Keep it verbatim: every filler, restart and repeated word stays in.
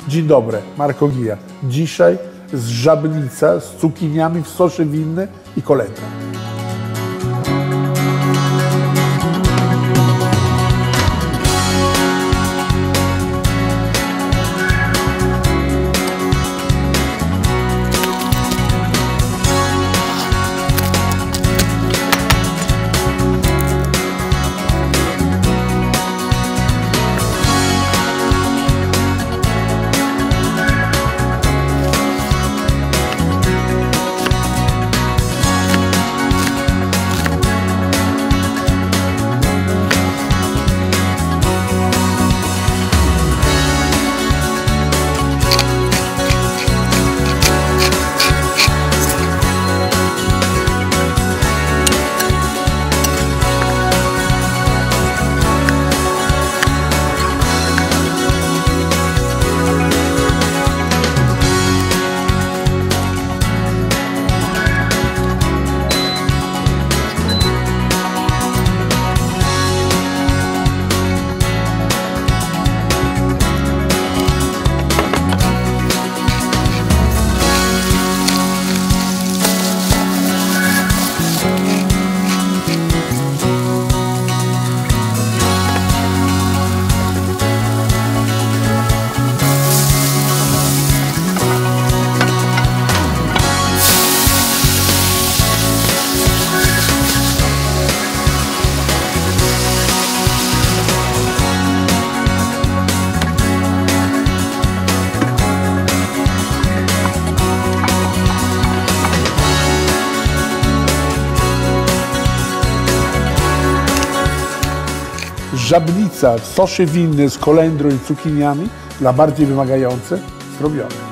Dzień dobry, Marco Gija. Dzisiaj z żabnica z cukiniami w sosie winnym i kolendrą. Żabnica w sosie winnym z kolendrą i cukiniami dla bardziej wymagających zrobione.